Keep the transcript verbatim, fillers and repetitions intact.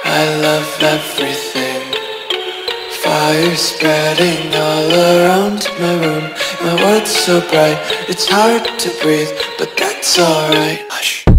I love everything. Fire spreading all around my room. My world's so bright, it's hard to breathe, but that's alright. Hush.